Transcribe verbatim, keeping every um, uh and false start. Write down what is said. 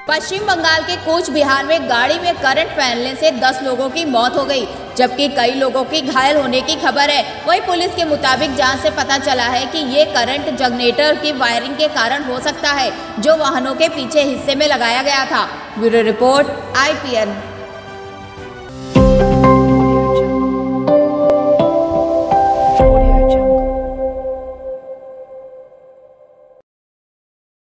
पश्चिम बंगाल के कूच बिहार में गाड़ी में करंट फैलने से दस लोगों की मौत हो गई, जबकि कई लोगों की घायल होने की खबर है। वहीं पुलिस के मुताबिक जांच से पता चला है कि ये करंट जनरेटर की वायरिंग के कारण हो सकता है, जो वाहनों के पीछे हिस्से में लगाया गया था। Bureau report I P N.